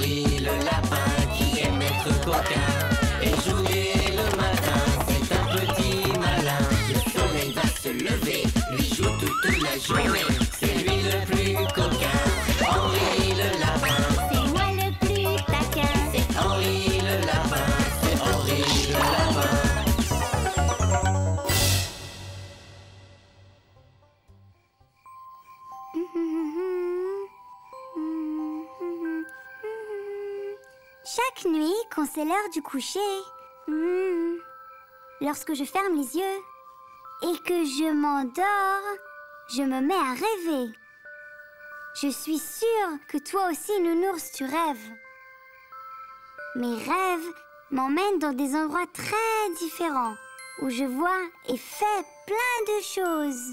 Henri le lapin qui aime être coquin et jouer le matin, c'est un petit malin. Le soleil va se lever, lui joue toute la journée, c'est lui le plus coquin. Henri le lapin, C'est moi le plus taquin. c'est Henri le lapin, c'est Henri le lapin. Chaque nuit, quand c'est l'heure du coucher, lorsque je ferme les yeux et que je m'endors, je me mets à rêver. Je suis sûre que toi aussi, nounours, tu rêves. Mes rêves m'emmènent dans des endroits très différents où je vois et fais plein de choses.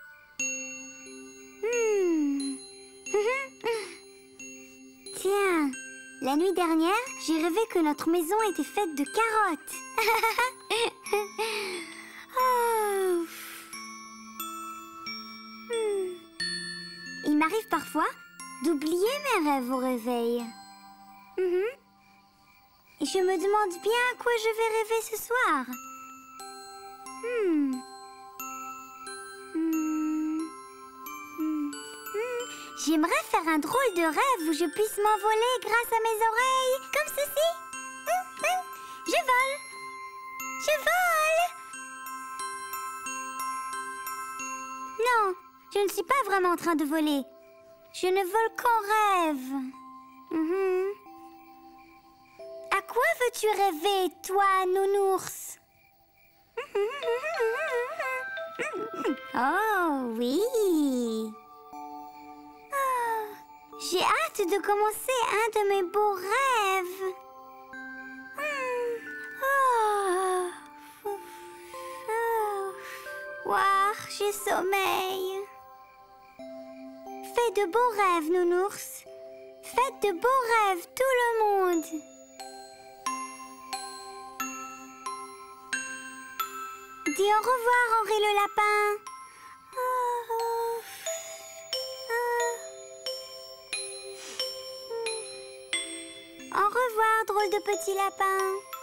Tiens, la nuit dernière, j'ai rêvé que notre maison était faite de carottes. Oh. Il m'arrive parfois d'oublier mes rêves au réveil. Et je me demande bien à quoi je vais rêver ce soir. J'aimerais faire un drôle de rêve où je puisse m'envoler grâce à mes oreilles, comme ceci. Je vole. Je vole. Non, je ne suis pas vraiment en train de voler. Je ne vole qu'en rêve. À quoi veux-tu rêver, toi, nounours? Oh, oui. J'ai hâte de commencer un de mes beaux rêves. Ouah, j'ai sommeil. Fais de beaux rêves, nounours. Faites de beaux rêves, tout le monde. Dis au revoir, Henri le lapin. Au revoir, drôle de petit lapin.